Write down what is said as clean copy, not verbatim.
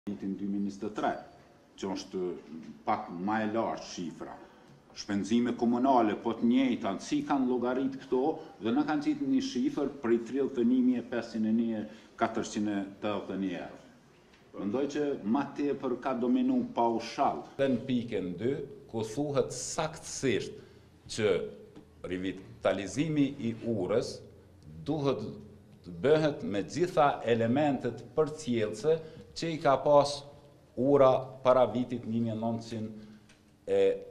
vitin 2023, që është pak më e lartë shifra. Shpenzime komunale, po të njëjta, si kanë llogarit këto, dhe në kanë qitë një shifër prej 31.501.481 euro. Mendoj që ma tepër ka dominu paushall. Dhe në pikën 2, ku thuhet saktësisht që rivitalizimi i urës duhet të bëhet me gjitha elementet përcjellëse që i ka pas ura para vitit 1998.